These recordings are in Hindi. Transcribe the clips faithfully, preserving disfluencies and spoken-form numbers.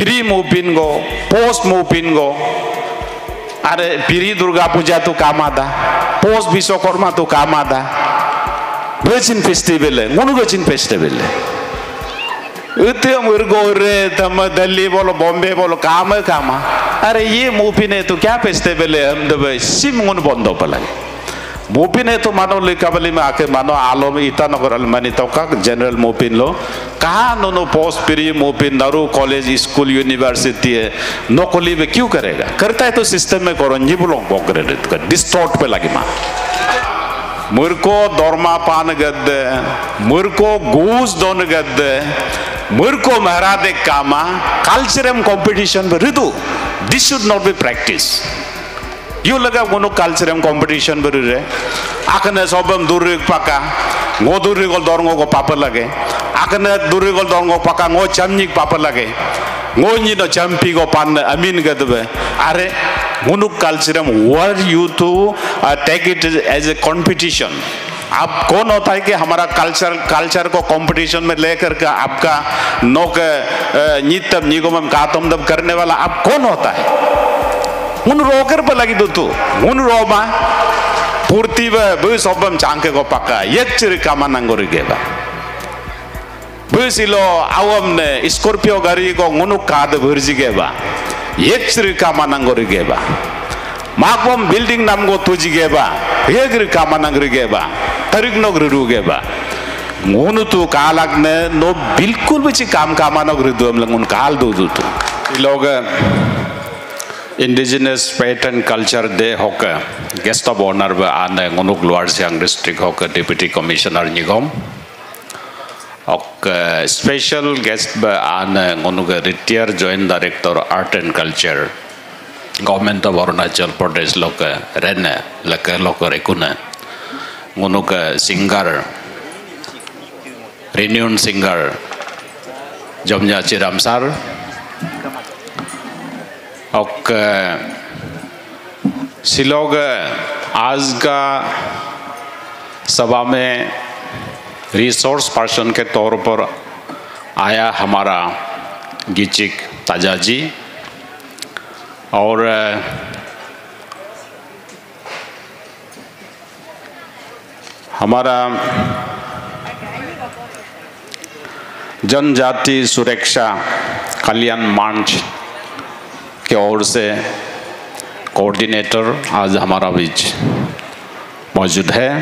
प्री मुपिन गो पोस्ट मुपिन गो अरे प्री दुर्गा पूजा तो काम आदा पोस्ट विश्वकर्मा तो काम आदा बचिन फेस्टिवल है मोनु बचिन फेस्टिवल है इतने मुर्गो रे तम दिल्ली बोलो बॉम्बे बोलो काम है काम अरे ये मुपिन है तो क्या फेस्टिवल है हम दबे सिम मुन बंदो पलागे मोपिन है तो मानो लिकाबली में आके मानो आलो में ईटानगर अलमानी तो का जनरल मोपिन लो कहाँ नो नो पोस्ट प्री मोपिन नारू कॉलेज स्कूल यूनिवर्सिटी है नौकरी में क्यों करेगा करता है तो सिस्टम में करो जी बोलो बोकरे तो डिस्टॉर्ट पे लगी माँ मुर्को दौरमा पान गद्दे मुर्को गूस दोन गद्दे मुर्को महरादे कामा कल्चरम कंपटीशन में ऋतु this should not be practice यू लगा कोनो कल्चरम कंपटीशन बरु रे आकने सबम दूर पाका ngो दूर गोल दौरंगो को पापर लगे आकने दूर गोल दौरंगो पाका ngो चमनिक पापर लगे ngो नी नो चम्पी को पान अमीन गदबे अरे मुनु कल्चरम were you to take it as a competition आप कौन होता है कि हमारा कल्चर कल्चर को कंपटीशन में लेकर के आपका नौक नितम निगम कातम दब करने वाला आप कौन होता है उन रोकर पर लगी तो उन रोमा पूर्ति व बस obam चांके को पक्का एक चिर कामना गोरी बा बस इलो आवम ने स्कॉर्पियो गाड़ी को मुनु काद भर्जी बा एक चिर कामना गोरी बा माकम बिल्डिंग नाम को तुझी बा एक चिर कामना गोरी बा तरीक नो गोरी बा मुनु तो कालक ने नो बिल्कुल भी काम कामना गोरी दो हम लोग उन काल दो दो तो लोग Indigenous Faith and Culture Day hoka guest of honor ba ane ngunuk Lower Siang District hoka Deputy Commissioner Nigom ok special guest ba ane ngunuk retired Joint Director Art and Culture Government of Arunachal Pradesh loka rene laka loka rekuna ngunuk singer renowned singer Jomnya Chiramsar और शिलोग आज का सभा में रिसोर्स पर्सन के तौर पर आया हमारा गिचिक ताजा जी और हमारा जनजाति सुरक्षा कल्याण मंच की ओर से कोऑर्डिनेटर आज हमारा बीच मौजूद है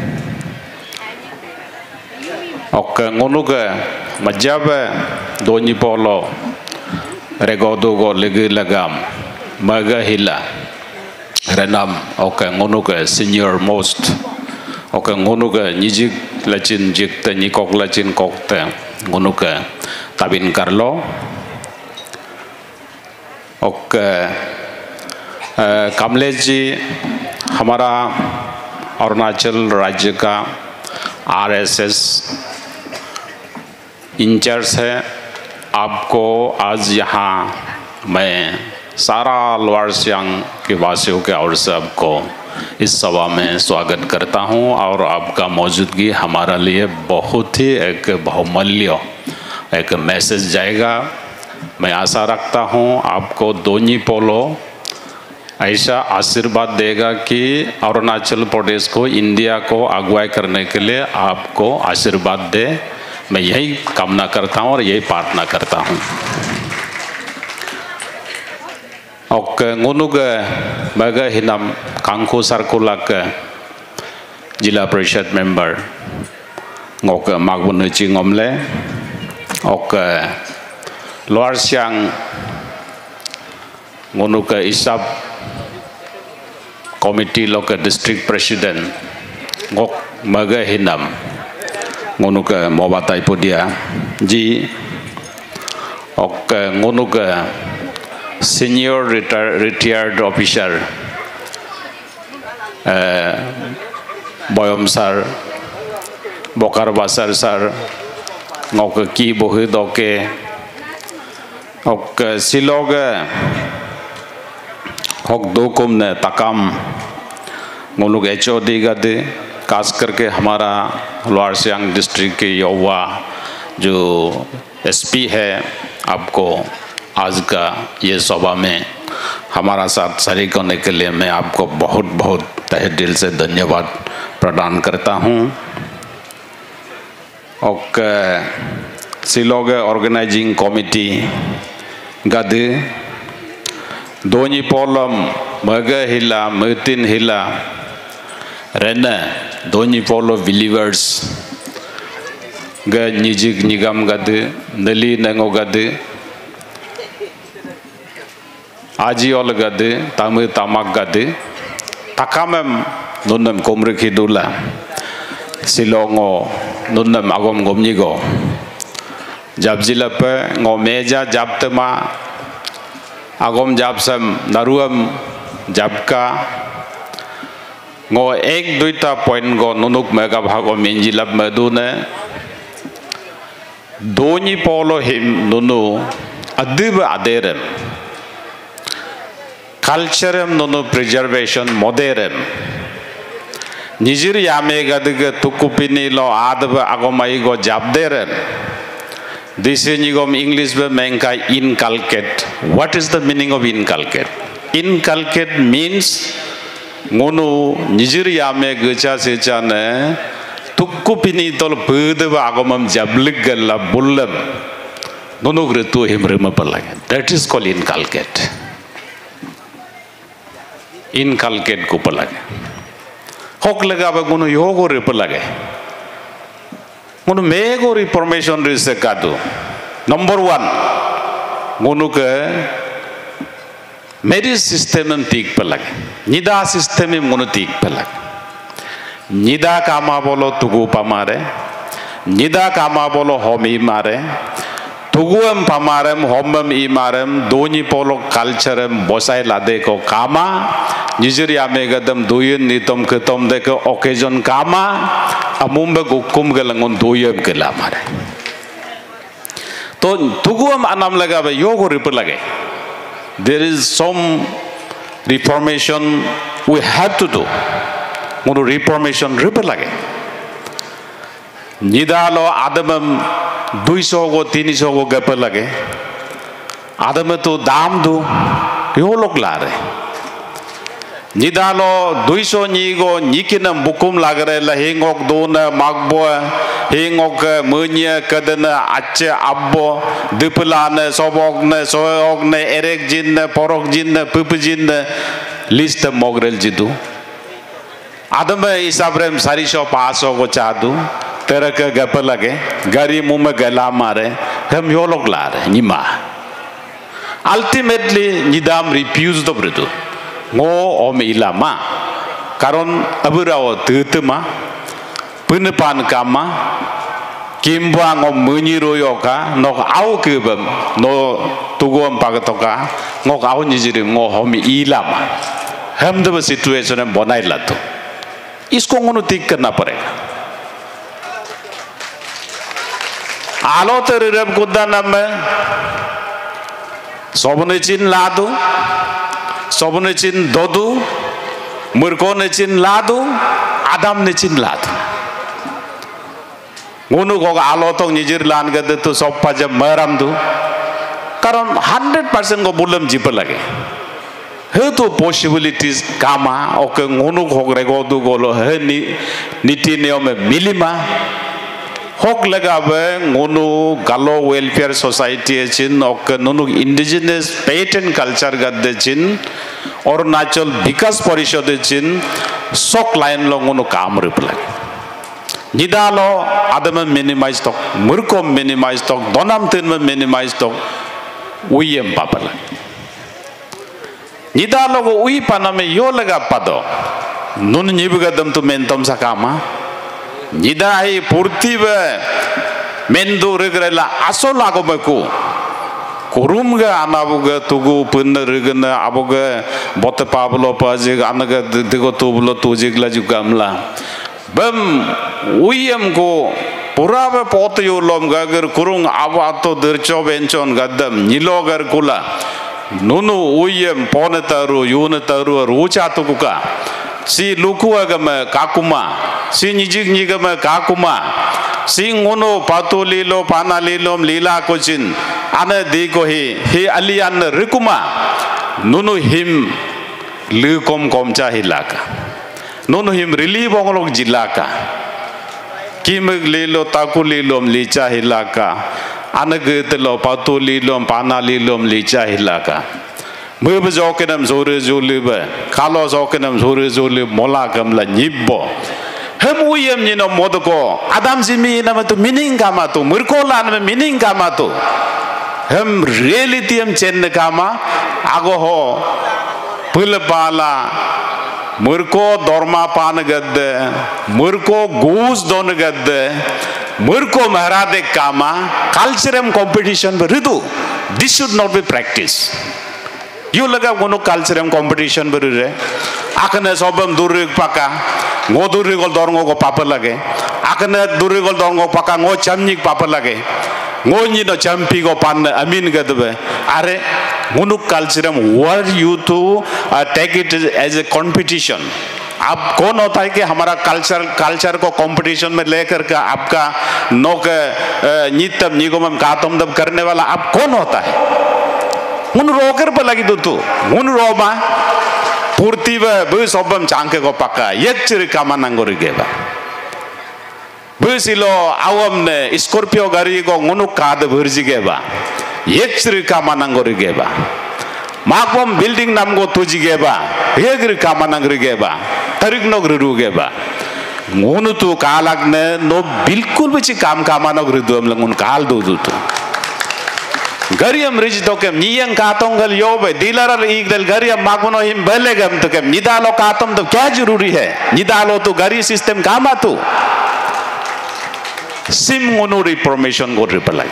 और ngunuग मजब दोनी पोलो रेगोदुगो लगी लगाम मगा हिला रेनाम और ngunuग सीनियर मोस्ट और ngunuग निजिक लचिन जिकते निकोक लचिन कोकते ngunuग तबिन कर लो ओके कमलेश जी हमारा अरुणाचल राज्य का आरएसएस इंचार्ज है आपको आज यहाँ मैं सारा लोअर सियांग के वासियों के ओर से आपको इस सभा में स्वागत करता हूँ और आपका मौजूदगी हमारा लिए बहुत ही एक बहुमूल्य एक मैसेज जाएगा। मैं आशा रखता हूँ आपको दोनी पोलो ऐसा आशीर्वाद देगा कि अरुणाचल प्रदेश को इंडिया को अगुवाई करने के लिए आपको आशीर्वाद दे। मैं यही कामना करता हूँ और यही प्रार्थना करता हूँ। और ngunuग बगा हिनाम कांखू सरकुलक जिला परिषद मेंबर ngok मागबुन चिंगमले और लोअर सियांग ngunuग इसाब कमिटी लोक district president ngok maga hinam ngunuग मोबाताई पुदिया जी और ngunuग सीनियर रिटायर्ड ऑफिसर बयम सर बोकार बासर सर ngok की बोहि दोके और सिलोग होक दो कुम ने तकाम ngunuग एच ओ डी गदे खास करके हमारा लोअर सियांग डिस्ट्रिक्ट के युवा जो एसपी है आपको आज का ये सभा में हमारा साथ शरीक होने के लिए मैं आपको बहुत बहुत तहे दिल से धन्यवाद प्रदान करता हूँ। और शिलोग ऑर्गेनाइजिंग कमिटी गद दोनी पोलम मग हिला मतिन हिला रेना दोनी पोलो बिलीवर्स ग निजिक निगम गद नली नंगो गद आजी ओल गद ताम तामक गद ताकामम नुनम कोमरखी दुला सिलोंगो नुनम आगम गोमनिगो जबजिलप ngो meja jabtema agom jabsam naruam jabka ngो एक दुईटा पॉइंट गो नुनुक मेगा भागो मिंजिलप मधुने दोनी पोलो हिम नुनु अदिब आदेरम कल्चरम नुनु प्रिजर्वेशन मोदेरम निजिर यामे गदग तुकुपिनी लो आदब आगोमाई गो जाबदेरम दिस इज इंग्लिश में मेंका inculcate. What is the meaning of inculcate? Inculcate means ngono निजिर यामे गचा सेचा ने तुकुपिनी तोल बदब आगोमम जबलिक गल्ला बुल्लम नुनु ग्रतु हिमरम पलागे. That is called inculcate. Inculcate को पलागे. होक लगा बे ngono योगो रे पलागे. ngono मेगो रिफॉर्मेशन रिसे कादु. नंबर वन ngono के मेरी सिस्टम में ठीक पलागे. निदा सिस्टम में ngono ठीक पलागे. निदा कामा बोलो तुगु पमारे. निदा कामा बोलो होमी मारे. तुगुम पमारम होमम ई मारम दोनी पोलो कल्चरम बोसाई लादे को कामा निजरिया में गदम दुयन नितम कतम दे को ओकेजन कामा अमुम बे गुकुम गलंगन दुयम केला मारे. तो तुगुम अनाम लगा बे योगो रिपर लगे. There is some reformation we have to do. मोनो reformation रिपर लगे. निदालो आदमम दुई सौ को तीन सौ को गपर लगे. आदम तो दाम दो यो लोग ला रहे. निदालो दुई सौ नीगो निकिनम बुकुम लाग रहे लहेंगोक दो न मागबो हेंगोक मुन्य कदन अच्छे अब्बो दिपला न सोबोक न सोयोक न एरेक जिन न पोरोक जिन न पुप जिन न लिस्ट मोगरेल जिदू. आदम इसाब्रेम सारी सौ पासों को चादू तेरे के गपर लगे गाड़ी मुंह में गला मारे हम यो लोग ला रहे निमा. अल्टीमेटली निदाम रिफ्यूज तो बरदू ngो om ilama karon aburawo tutuma penepan kama kimba ngom munyiro yoka no au kebam no tugom pagatoka ngok au nijiri ngo homi ilama हम तो सिचुएशन में बनाई लातो. इसको ngono ठीक करना पड़ेगा. आलो तेरे रब कुदा नम सोबने चिन लादू सोबने चिन दोदू मुर्को ने चिन लादू आदम ने चिन लादू ngono को आलो तो निजिर लान गदे तो सब पाजब मरम दू कारण हंड्रेड परसेंट को बुलम जीप लगे. हे तो पॉसिबिलिटीज कामा ओके ngono को रेगो दू गोलो हे नि नीति नियम में मिलीमा होक लगा बे ngono गालो वेलफेयर सोसाइटी चिन ओके नुनु इंडिजिनस पेटेंट कल्चर गद्दे चिन अरुणाचल विकास परिषद चिन सोक लाइन लो ngono काम रिप्लाई निदालो आदम मिनिमाइज तो मुर्को मिनिमाइज तो दोनम तीन में मिनिमाइज तो उयम पापला निदालो को उई पाना में यो लगा पादो नुन निबगदम तो मेंतम सकामा निदा ही पूर्ति बे मेंदो रेगरेला असो लागो बको कुरुमगा अनाबुगा तुगु पुन रेगना अबुगा बोते पाबलो पाजिग अनगा दिगो तुबलो तुजिगला जुगामला बम उयम को पूरा बे पोत योलोम गागर कुरुंग आवातो दरचो बेंचोन गदम निलोगर कुला नुनु उयम पोनतारु यूनतारु Rucha तुकुका si luku agama kakuma si nyijik nyigama kakuma sing ngono patu lilo pana lilom lila kocin ane di ko hi hi alian rikuma nunu him lukom komcha hilaka nunu him rili bongolok jilaka kimig lilo taku lilom licha hilaka ane getelo patu lilom pana lilom licha hilaka mebe zokenam zore zolibe kalo zokenam zore zolib molakam la nyibbo hem uyem nyino modoko adam zimi nama tu meaning kama tu murkola nama meaning kama tu hem reality em chen kama ago ho pulpala murko dorma pan gadde murko goose don gadde murko maharade kama cultural competition beritu. This should not be practiced. You laga gono cultural competition berure akane sobam durig paka ngo durigol dorngo ko papa lage akane durigol dorngo paka ngo chamnik papa lage ngo nyino champi go pan amin gadbe are gono cultural were you to uh, take it as a competition. अब कौन होता है कि हमारा कल्चर कल्चर को कंपटीशन में लेकर के आपका नौक नित्यम निगमम कातम दब करने वाला आप कौन होता है उन रोकर पर लगी तो उन रोमा पूर्ति व बस obam चांके को पक्का एक चिर कामनांगोरी गेबा बस इलो आवम ने स्कॉर्पियो गाड़ी को उनु काद भर्जी गेबा एक चिर कामनांगोरी गेबा माकम बिल्डिंग नाम को तुझी गेबा एक चिर कामनांगोरी गेबा तरिक नगरी रू गेबा उनु तो कालक ने नो बिल्कुल भी ची काम कामनांग रिदु हम लोग उन काल दो दो तो Gariam rich tokem niyang katong gal yobe dilaral igdal gariam maguno him belegam tokem nidalo katom to क्या जरूरी है निदालो तो गरी सिस्टम काम आतु सिम ngono reformation go repalage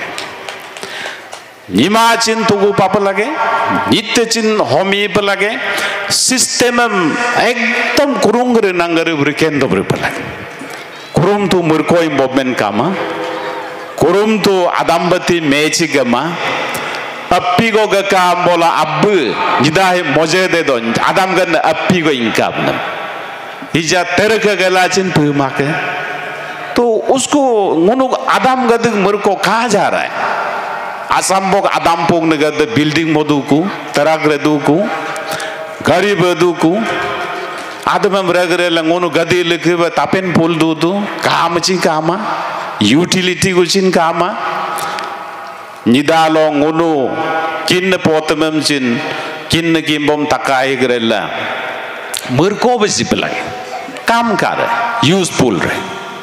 Nima चिन तुगु पाप लगे नित्य चिन होमी लगे सिस्टम एकदम कुरुंगरे नंगरे ब्रिकेन तो repalage कुरुम तो मुर्को इंवॉल्वमेंट कामा कुरुम तो आदम्बती मैची गमा अपी को गका बोला अब जिदा है मौजे दे दो आदम गन अपी को इनका अपना इजा तेरे के गला चिन पुमा के तो उसको उन्हों आदम गद मर को कहाँ जा रहा है आसाम बोग आदम पोग ने गद बिल्डिंग मोदू को तराग रेदू को गरीब रेदू को आदम हम रग रे लंगोनु गदी लिखे व तापेन पुल दू दू काम ची कामा utility gucin kama nidalo ngono kin potemem cin kin gimbom takai grella murko besi pelagi kam kare useful re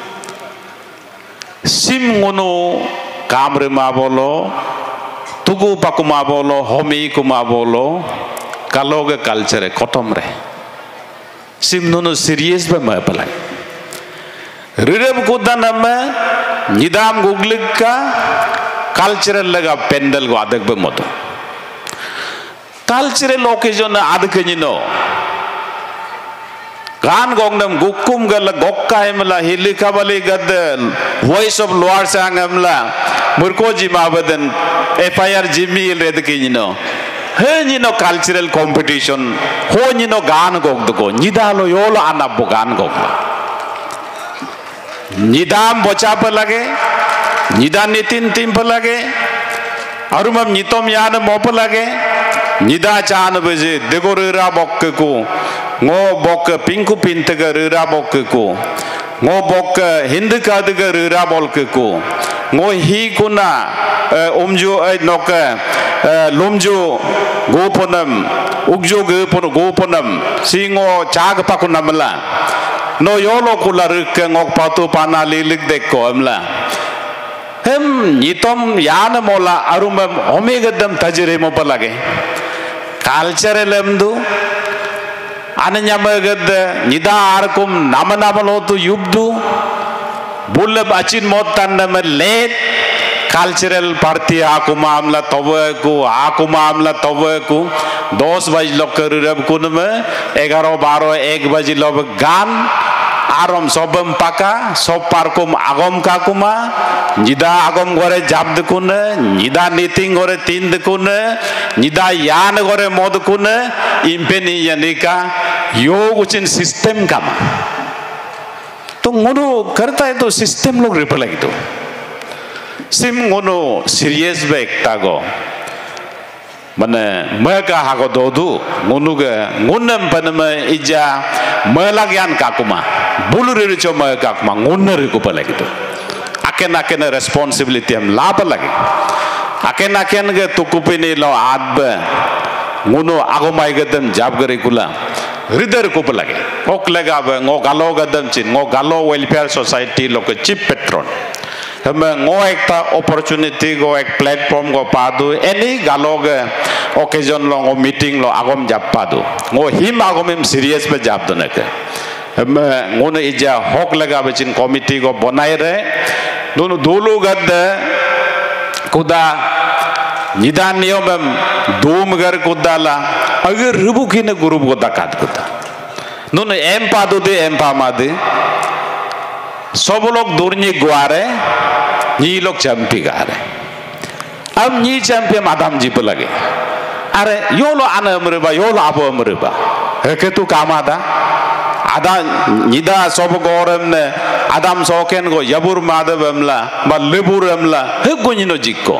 sim ngono kamre ma bolo tugu pakuma bolo homi kuma bolo kaloge culture kotom re sim nono serious ba ma pelagi rirem kuda nama निदाम गुगलिक का कल्चरल लगा पेंडल को आदक बे मतो कल्चरल ओकेजन आदक जिनो गान गोंगनम गुक्कुम गल गोक्का हमला हिलिका बले गद वॉइस ऑफ लोअर सांग हमला मुर्को जिमा बदन एफआईआर जिमी रेद के जिनो हे जिनो कल्चरल कंपटीशन हो जिनो गान गोग दको निदालो योलो आनाबो गान गोग निदाम बचा पर लगे निदा नितिन तीन पर लगे और मम नितोम यान मो पर लगे निदा चान बजे देखो रेरा बॉक को ngो बॉक पिंकु पिंत का रेरा बॉक को ngो बॉक हिंद का दग रेरा बॉक को ngो ही कुना उमजो नोक लुमजो गोपनम उगजो गोपन गोपनम सिंगो चाग पाकुनमला no yolo kula rike ngok patu pana lilik deko amla hem nitom yana mola arumam omegadam tajire mo palage culture lemdu ananya magad nida arkum nama nama lo tu yubdu bulle bacin motan nama let cultural party aku मामला तवे को aku मामला तवे को दस बजे लोग कर रहे हैं कुन में ग्यारह बारह एक बजे लोग गान आरम सबम पाका सब पारकुम आगम काकुमा निदा आगम गोरे जाब्द कुन निदा नीतिंग गोरे तीन कुन निदा यान गोरे मोद कुन इम्पेनी यानी का योग उचिन सिस्टम कामा तो ngono करता है तो सिस्टम लोग रिपल लगी तो सिम ngono सीरियस बे एकता गो मने mereka hago dodu ngono के ngonem पनमा इजा melagian kakuma bulu riru cho mereka kakuma ngoner को पल लगी तो aken aken responsibility am लाभ लगी aken aken के तुकुपिनी लो आदबे ngono ago mai gedem jab gari kula hrider ko lage ok lega ba ngo galo gadam chin ngo galo welfare society lo ke chief patron hame ngo ekta opportunity go ek platform go padu any galo ge occasion lo ngo meeting lo agom jab padu ngo him agom im serious pe jab do nake hame ngono ija hok lega ba chin committee go bonai re dono dolo gadda kuda निदान नियम दो मगर कुदाला अगर रुबु की ने गुरु कुदा काट कुदा नून एम पादो दे एम पामादे सब लोग दूरनी गुआरे नी लोग चंपी गारे अब नी चंपी मादाम जी पे लगे अरे यो लो आने अमरबा यो लो आबो अमरबा है के तू कामादा आदा निदा सब गौरम ने आदाम सोकेन को यबुर मादवमला बा लेबुरमला है गुनिनो जिक्को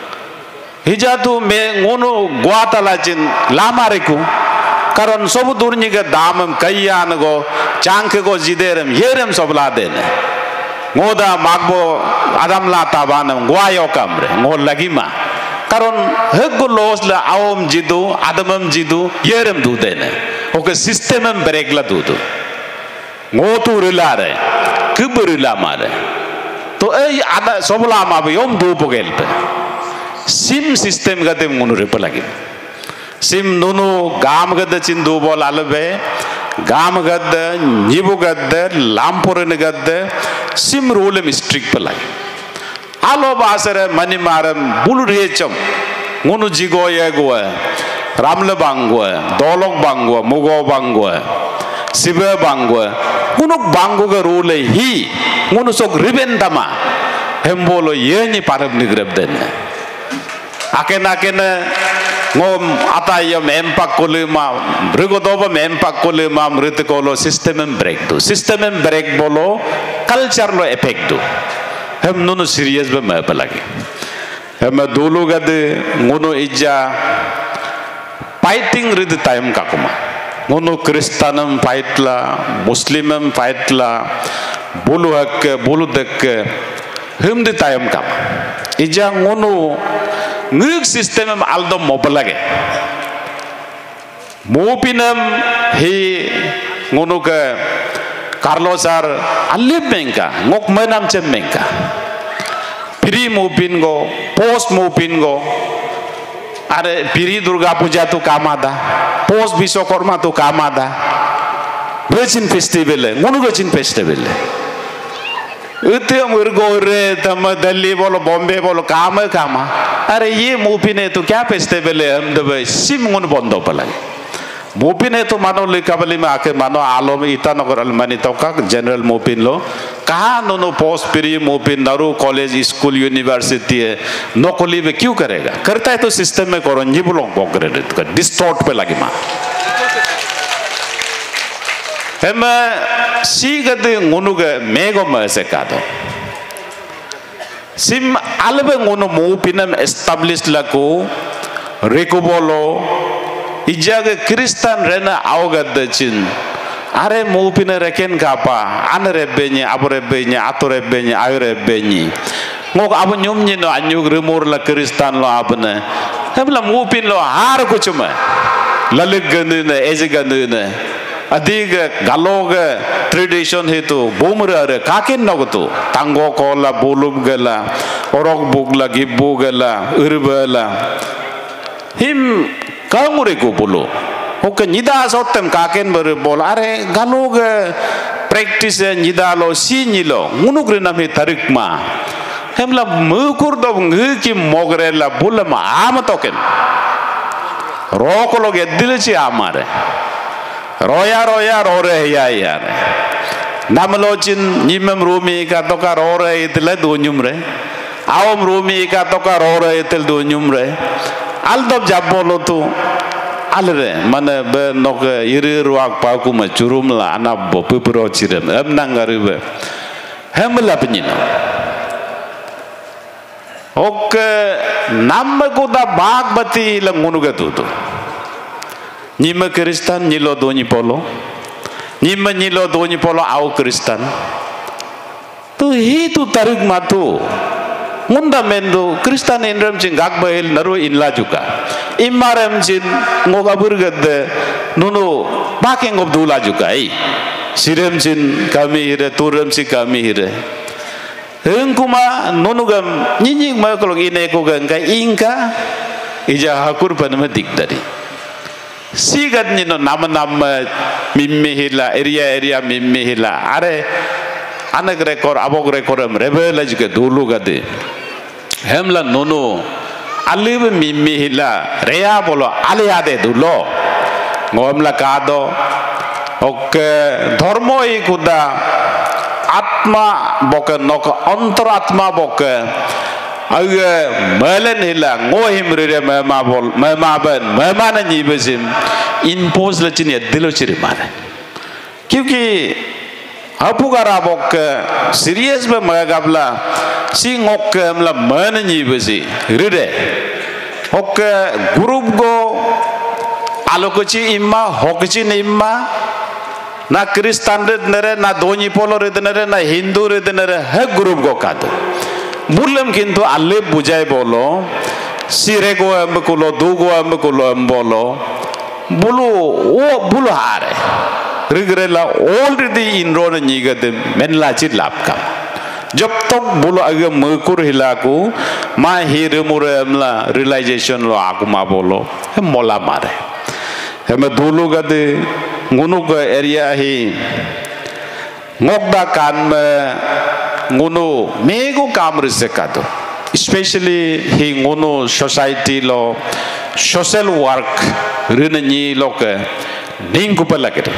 हिजातु में ngono guata lajin lamariku karon sobu durni ga damam kayyan go changke go jiderem yerem sobla dene ngoda magbo adam la tabanam guayo kamre ngo lagima karon heggo los la awom jidu adamam jidu yerem du dene oke systemem beregla dudu ngotu rilare kuburila mare to ei ada sobla ma yom du bogelpe सिम सिस्टम गदे मुनु रिपल लगी सिम दोनों गाम गदे चिंदू बोल आलबे गाम गदे नीबु गदे लामपुर ने गदे सिम रोल में स्ट्रिक पर लगी आलो बासरे मनी मारम बुल रेचम मुनु जिगो ये गोए रामले बांगोए दोलोक बांगोए मुगो बांगोए सिबे बांगोए मुनु बांगो के रोल ही मुनु सोक रिबेन दमा हम बोलो ये नहीं पारब निगरब देने aken aken ngom atayam empak kolema brigodoba empak kolema mrit kolo system em break do system em break bolo culture lo effect do hem nono serious be ma lagi hem dolo gade ngono ija fighting rid time kakuma ngono kristanam fight la muslimam fight la bolu hak bolu dek hem de time kam ija ngono ngik system em aldo mobile lage mopinam he ngono ke Carlos ar alib menka ngok menam cem menka pri mopin go post mopin go are piri durga puja tu kamada post biswakarma tu kamada virgin festival ngono virgin festival इतने अमर गोरे तम दिल्ली बोलो बॉम्बे बोलो काम है काम अरे ये मूवी ने तो क्या फेस्टिवल है हम दबे सिम गुन बंद हो पला मूवी ने तो मानो लिखावली में आके मानो आलो में इतना नगर अलमानी तो का जनरल मूवी लो कहाँ नो पोस्ट पीरी मूवी नरू कॉलेज स्कूल यूनिवर्सिटी है नौकरी में क्यों करेगा करता है तो सिस्टम में कोरंजी बोलो बोकरे डिस्टॉर्ट पे लगी माँ हम सीगते गुनुगे मेगो मसे कादो सिम अलबे गुनु मूपिनम एस्टाब्लिश लको रेकुबोलो इजागे क्रिस्तान रेना आवगद चिन अरे मूपिने रेकेन कापा अन रेबेनी अब रेबेनी आतो रेबेनी आयो रेबेनी ngok abu nyumni no anyug remur la क्रिस्तान लो आपने हमला मूपिन लो हार कुछ में ललित गंदे ने ऐसे गंदे ने अधिक गालोग ट्रेडिशन है तो बोमरे अरे काकिन नगतो तांगो कोला बोलुब गला औरक बुगला गिब्बू गला उर्बला हिम कांगुरे को बोलो ओके निदा सोतम काकिन बर बोल अरे गालोग प्रैक्टिस निदा लो सी निलो मुनुग्रे नामे तारिकमा हमला मुकुर दो ngki mogre la bulama am token rokolo ge dilchi amare roya roya rore ya ya namlochin nyimem rumi ka toka rore itle dunyumre awom rumi ka toka rore itel dunyumre aldob jabbolo tu alre mana be nok iri ruak pauku ma curum la anak bo pupro cirem em nangari be hemla penyino oke nama kuda bag bati lang ngunuga tutu nyima Kristen nyilo doni polo nyima nyilo doni polo au Kristen tu hitu tarik matu ngunda mendo Kristen indram cing gak bahil naru inla juga imarem cing ngoga burgade nunu pakai ngob dula juga i sirem cing kami hire turem cing kami hire hengkuma nunu gam nyinying ma kalau ine ko gang ka ingka ija hakur panama dikdari sigat nino nama nama mimme hila area area mimme hila are anak rekor abok rekor rebel juga dulu gade hemla nono alib mimme hila rea bolo ale ade dulu ngomla kado oke dharma ikuda atma boke nok antaratma boke aye melen hila ngohim rire mema bol mema ben mema na nyibesim impose la chini dilo chiri mane क्योंकि apugara boke serious be magabla si ngok mla man nyibesi rire oke grup go alokochi imma hokchi imma na Kristen nere na doni polo nere na Hindu nere he grup go kado bulam kintu alle bujai bolo sire go am kulo du go am kulo am bolo bulu o bulu hare rigrela already inro na nyigade menla chit lapkam जब तक बोलो अगर मकुर हिलाकू माँ हीरे मुरे हमला realization लो आकु माँ बोलो हम मोला मारे हमें दूलो गदे गुनु का एरिया ही ngokda kan me ngunu mego kamre se kato especially hi ngunu society lo social work rinani loke ding kupalakete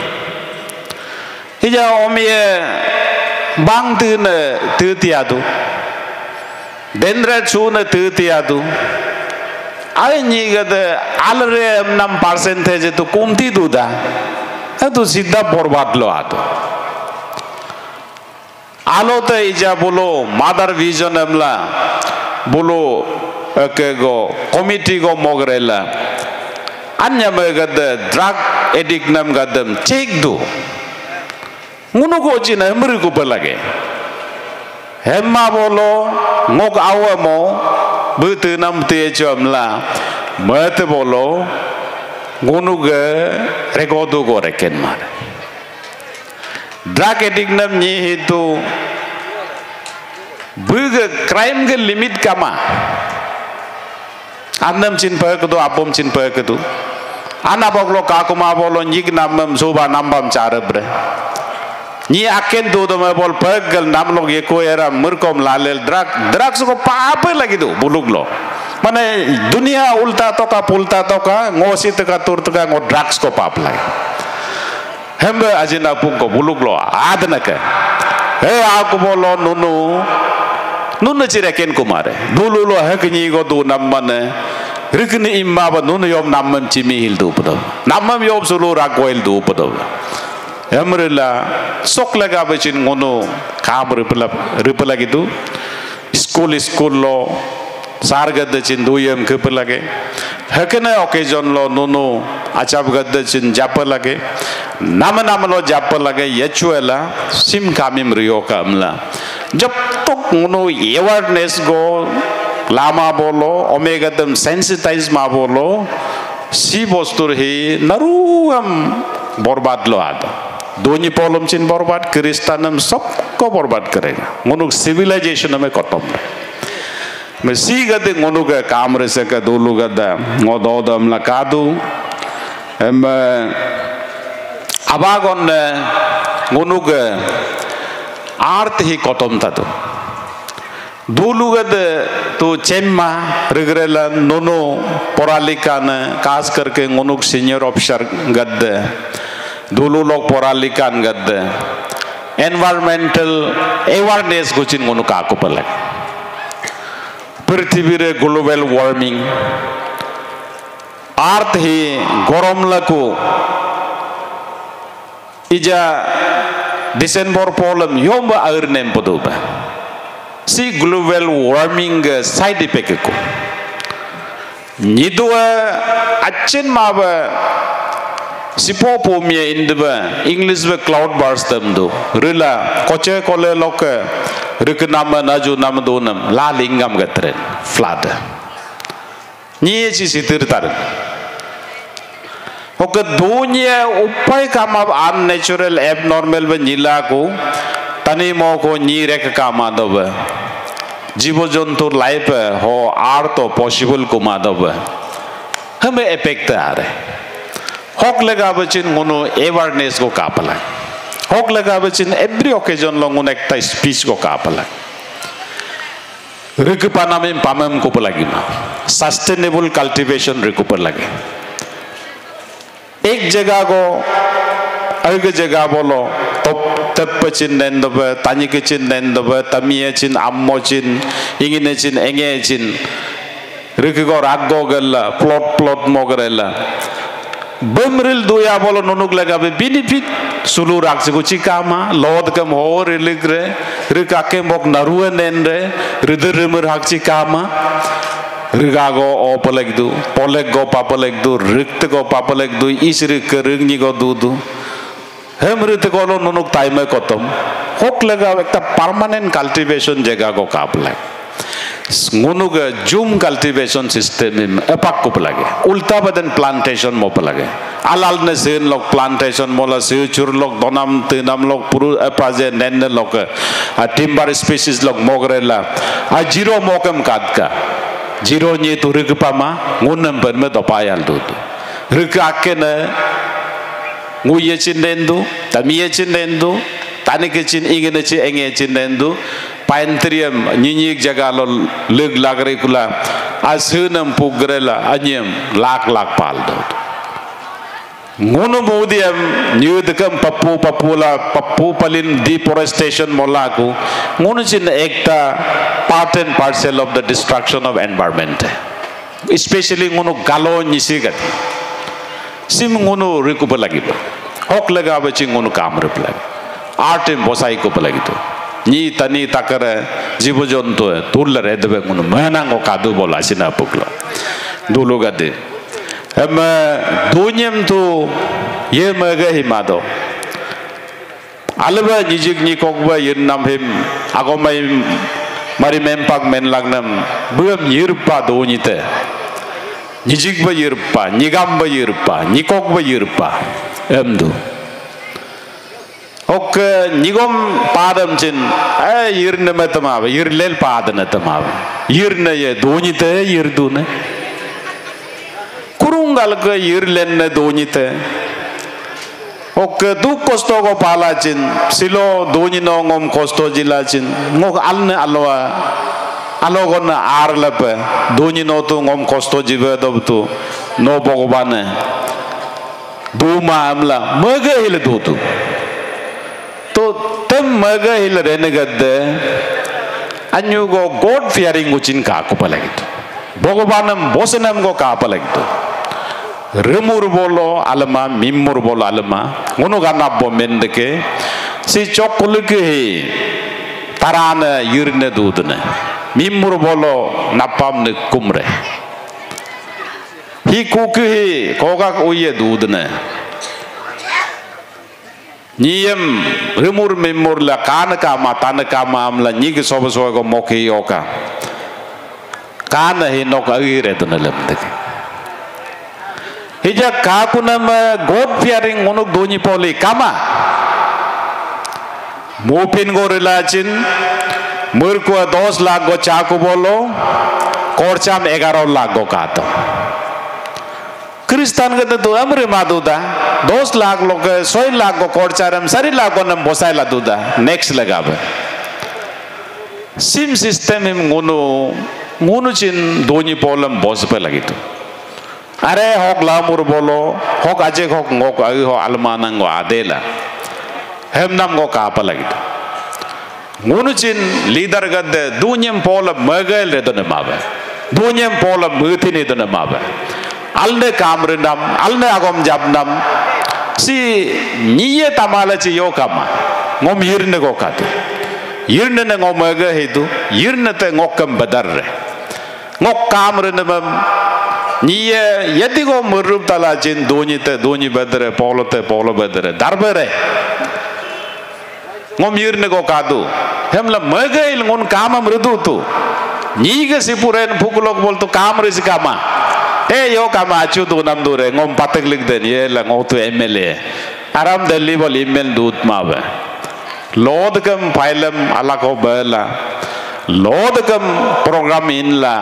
ija omie bang tu ne tu tiadu dendra chu ne tu tiadu ai ni gade alre nam percentage to kumti duda itu sidda borbad lo ato alo te ija bolo mother vision amla bolo ke go committee go mogrela anya me gade drug addict nam gadam check do ngunu ko china mri ko pelage hemma bolo ngok awamo betu nam te chamla mate bolo ngunu ge rekodu go reken mar drug addict nam ni hitu buge crime ge limit kama annam chin pa kedu apom chin pa kedu ana boglo kakuma bolo nyig namam soba nambam charabre ni aken do do me bol pagal nam log ye ko era murkom lalel drug drugs ko paap lagi do buluglo mane dunia ulta to ka pulta to ka ngosit ka tur ka ngo drugs ko paap lagi hembe ajina pung ko buluglo adna ka he aku bolo nunu nunu cireken kumare dulu lo hakni go do nam mane rikni imma ba nunu yom namam chimi hil do podo namam yom sulu ragoil do podo Emrela sok laga bacin ngono kam ripala ripala gitu school school lo sarga dacin duyem kepelage hakena occasion lo nono achab gadacin japalage nama nama lo japalage yachuela sim kamim rio kamla jab tok ngono awareness go lama bolo omega dem sensitize ma bolo si bostur hi naruam borbad lo ada दोनी पॉलम चिन बर्बाद क्रिस्तानम सबको बर्बाद करेगा मुनुक सिविलाइजेशन में खत्म मैं सी गदे मुनुक काम रे से का दोलु गदा ngो दो दम ला कादू एम अबागन मुनुक आर्थ ही खत्म था तो दोलु गदे तो चेम्मा रिग्रेला नोनो परालिका ने खास करके मुनुक सीनियर ऑफिसर गदे dulu log poralikan gadde environmental awareness gocin ngono ka aku pelek prithibire global warming art hi gorom laku ija Desember polam yomba air nem podoba si global warming side effect ko nidua achin maba sipo pomia indba English be cloud burst them do rila koche kole loke riknama naju nam donam la lingam gatren flood ni chi sitir tar oke dunia upai kama unnatural abnormal be nila ko tani mo ko ni rek kama doba jibo jontur life ho ar to possible ko ma doba hame effect are hok lega bachin ngono awareness ko kapala hok lega bachin every occasion lo ngon ekta speech ko kapala rikupana में pamam ko palagi ma sustainable cultivation recuper lage एक जगह को एक जगह बोलो तो तब चिन नेंदब तानी के चिन नेंदब तमिये चिन अम्मो चिन इंगिने चिन एंगे चिन रिकिगो रागो गल्ला प्लॉट प्लॉट मोगरेला बमरिल दुया बोलो नोनुक लगा बे बेनिफिट सुलू राग से कुछ कामा लोड कम हो रिलिग्रे रिकाके मोक नरुए नेंरे रिदर रिमर हाक्ची कामा rigago o palegdu polego papalegdu rikt go papalegdu isri keringi go dudu hemrit go lo nunuk time kotom hok lega ekta permanent cultivation jaga go kapla ngunug zoom cultivation system im epak ko lage ulta badan plantation mo lage alal ne sen lok plantation mola sechur lok donam tinam lok puru epaje nen lok timber species lok mogrela a zero mokam kadka Jiro ni tu rik pama ngunam ber me dopayal tu rik akena nguye chin dendu tamiye chin dendu tani ke chin ingene chi enge chin dendu paintrium nyinyik jaga lo leg lagre kula asunam pugrela anyem lak lak pal do ngunu modiam new dekam papu papula papu palin deforestation molaku ngunu chin ekta part and parcel of the destruction of environment especially ngunu galo nisigat sim ngunu recuper lagi hok lega bachi ngunu kam rep lagi art em bosai ko lagi to ni tani takare jibojonto tulle redbe ngunu manango kadu bola sina puklo dulu gade em dunyam tu ye maga himado alba nijik ni kokba yin nam him agomai mari mempak men lagnam buam yirpa donite nijik ba yirpa nigam ba yirpa nikok ba yirpa emdu ok nigom padam chin ay yirne matama yirlel padana tama yirne ye donite yirdune kurungal ke yirlenne donite ok du kosto ko palacin silo doni no ngom kosto jilacin ngok alne alwa alogon arlepe doni no tu ngom kosto jibe dobtu no bogobane duma amla maga hil dutu to tem maga hil renegadde anyu go god fearing uchin ka ko palagit bogobanam bosenam go ka palagit remur bolo alma mimur bolo alma ngono gana bo mendeke si chokuluke tarana yirne dudne mimur bolo napam ne kumre hi kuke koga uye dudne niyem remur mimur la kana kama tana kama amla nyige sobo sobo go moki yoka kana hi nok agire dunalem deke hija kakunam god fearing ngonok doni poli kama mupin go relachin murko dos lakh go chaku bolo korcham egaroh lakh go kato kristan ke tu amre maduda dos lakh log soy lakh go korcharam sari lakh go nam bosai la duda next lagabe sim system im ngono ngono chin doni polam bos pe lagitu are hok lamur bolo hok aje hok ngok agi ho almanang go adela hemnam go kapa lagit ngunuchin leader gadde dunyam pola magal redone mabe dunyam pola muthini done mabe alne kamrendam alne agom jabnam si niye tamala ci yo kama ngom yirne go katu yirne ne ngom ga hedu yirne te ngokam badarre ngok kamrendam niye yedi go murup tala jin doni te doni badre polo te polo badre darbere ngom yirne go kadu hemla magail ngon kama mrudu tu niga sipuren pukulok bol tu kamre si kama eh yo kama acu tu nam dure ngom patek lik den ye la ngom tu M L A aram Delhi bol email dut mawe lod kam filem ala ko bela lod kam program in la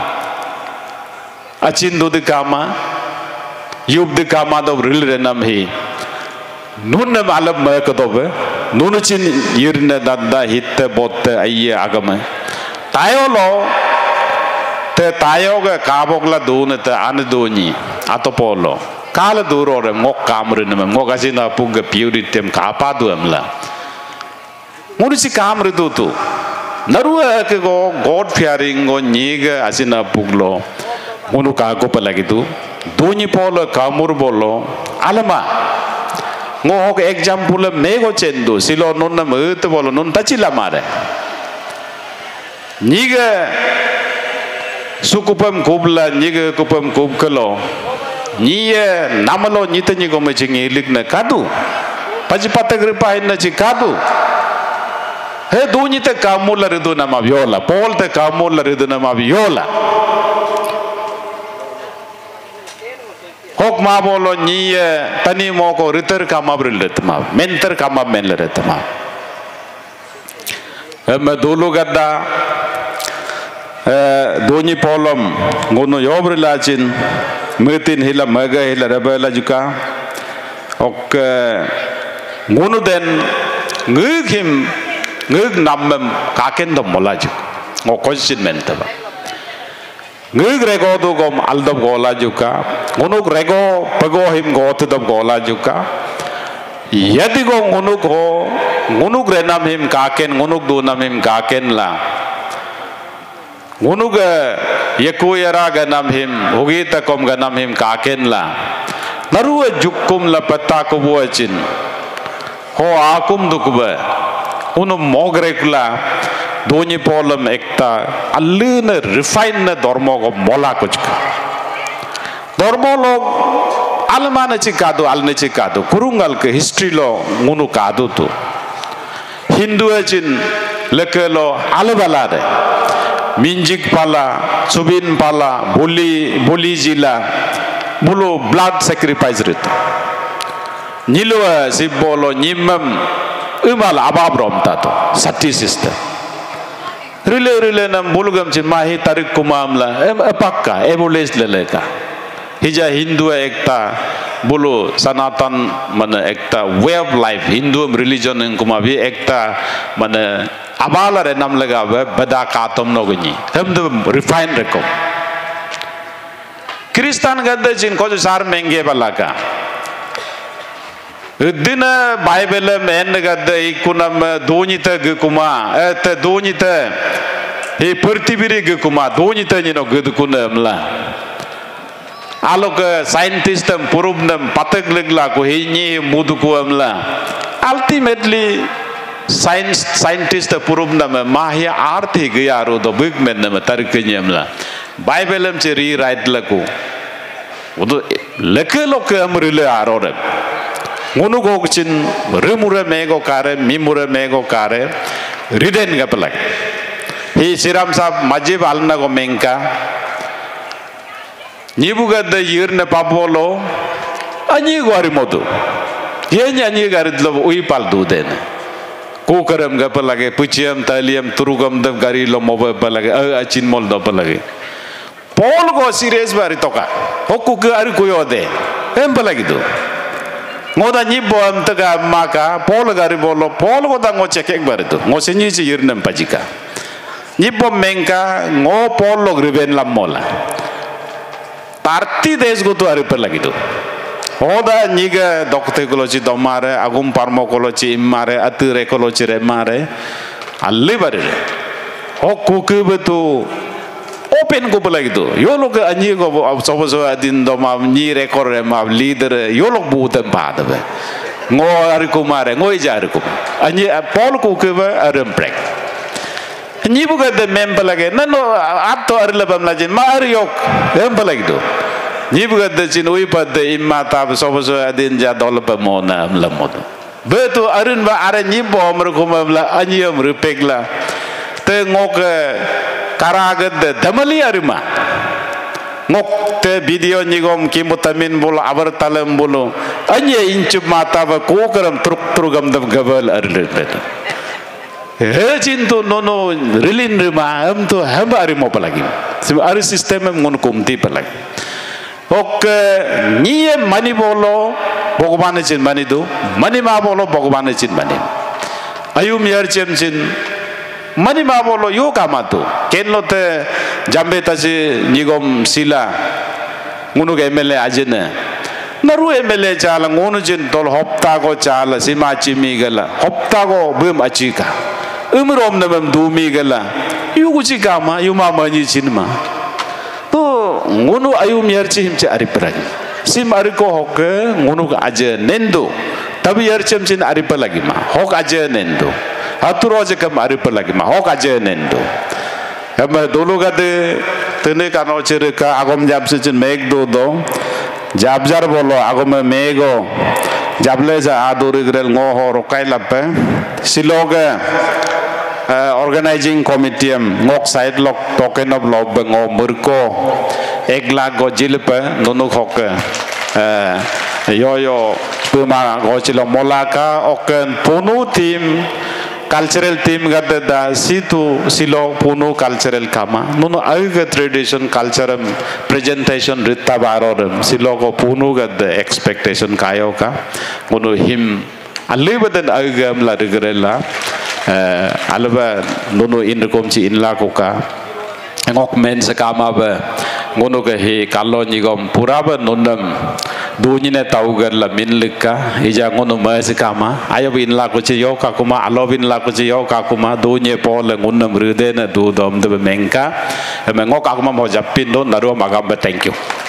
acin dut kama yub de kama do ril renam hi nun nam alam ma ko do be nun cin yirne dadda hitte botte ayye agame tayo lo te tayo ga kabogla dune te an doni atopolo kala duro re ngok kamre ne ngok asina puga puritem kapadu amla murisi kamre du tu narua ke go god fearing go niga asina puglo unu ka ko palagi tu doni polo kamur bolo alama ngok example me go chendu silo non na mut bolo non tachila mare niga sukupam kubla niga kupam kubkalo niye namalo nyita nigo machingi likna kadu pajipata gripa hinna chi kadu he du nyita kamula ridu nama viola pol te kamula ridu nama viola hok ma bolo niye tani moko ritter kama brilletma mentor kama menleretma em dulu gadda doni polom ngono yobrelacin metin hila maga hila rebela juga ok ngono den ngugim ngug nammem kaken dom molaju ngo question mentaba ngug rego do gom aldom gola juga ngono rego pago him got dom gola juga yadi go ngono go ngono renam him kaken ngono do nam him kaken la ngunuga yakuyara ganam him hugita kom ganam him kaken la narua jukum la patta ko buacin ho akum dukba unu mogrekla doni polam ekta allina refine na dormo go mola kuchka dormo lo almana chikadu alne chikadu kurungal ke history lo ngunu kadu tu hindu acin lekelo albalade minjik pala subin pala boli boli jila bulu blood sacrifice rit nilwa sibolo nyimam umal ababrom tato sati sister rile rile nam bulugam chin mahi tarik kumamla em apakka emules leleka hija hindu ekta bulu sanatan mana ekta way of life hindu religion en kumabi ekta mana abala re nam lega bada katom nogni hem the refine reko kristan gadda jin ko sar menge balaka dina bible men gadda ikunam donita ge kuma et donita he pertibiri ge kuma donita ni no ged kunam la alok scientist am purubnam patak legla ko hini mudu ko amla ultimately science scientist purum nama mahya arti gaya ro do big men nama tariknya mla bible am ceri right laku udo leke loke amrile arore ngunu go chin remure mego kare mimure mego kare riden gapalak hi siram sab majib alna go menka nibu gadda yirne papolo anyi go arimodu yenya anyi garidlo ui pal du den kukaram gapa lagi puciam taliam turugam dam gari lo moba palagi acin mol do palagi pol go serious bari toka hokku ke ari kuyode em palagi tu ngoda nyibbo am taga maka pol gari bolo pol go da ngo cekek bari tu ngo senyi ci yirnem pajika nyibbo menka ngo pol lo griben lam mola tarti des go tu ari palagi tu oda niga dokte koloci domare agum parmo koloci imare ature koloci remare alli barire o kuku betu o pen ko pala gitu yo lo ke anyi ko so so adin do ma ni rekor ma leader yo lo bu tem pa de ngo ari ko mare ngo ija ari ko anyi pol ko ke ba aram prek anyi bu ga de mem pala ke na no atto ari la bam la jin ma ari yok em pala gitu nyi bu ga de chin ui pa de imma ta so so adin ja dol pa mo na am la mo betu arin ba are nyi bo mer ko ma la anyi am rupek la te ngok karagat de damali arima ngok te video nyigom kimutamin bolo abar talam bolo anye inchup mata ba ko karam truk trugam dam gabal arle betu he cintu nono rilin rima am to hamba arimo palagi sim ari system em ngon kumti palagi ok niye mani bolo bogobane chin mani do mani ma bolo bogobane chin mani ayum yar chem chin mani ma bolo yo kamatu ken lote jambe taji nigom sila ngunu ke mele ajene naru mele chala ngunu jin tol hopta go chala sima chimi gala hopta go bum achika umrom namam dumi gala yugu chikama yuma mani chinma to ngunu ayum yarchi himche ari pragi sim ari ko hoke ngunu ka aje nendo tabi yarchem chin ari palagi ma hok aje nendo atur aja ke mari pelagi mah hok aja nendo kami dulu kade tene kano cerita agam jab secen meg do do jab jar bolo agam mego jable ja aduri grel ngoho rokai lape siloga organizing committee ngok side lok token of lob ngo murko egla go jilpe nonu hok yo yo puma go chilo molaka oken punu tim cultural team gada da situ silo puno cultural kama nono aga tradition culture presentation ritta baroram silo ko puno gada expectation kayo ka nono him alibadan aga la regrela alba nono in rekom ci in la ko ka ngok men sakama ba ngono ke he kallo nyigom puraba nonam dunyine taugar la minlika ija ngono mas kama ayo bin la ko ci yo ka kuma alo bin la ko ci yo ka kuma dunye pol ngonam rude na du dom de mengka me ngok akuma mo japin don naru magam. Thank you.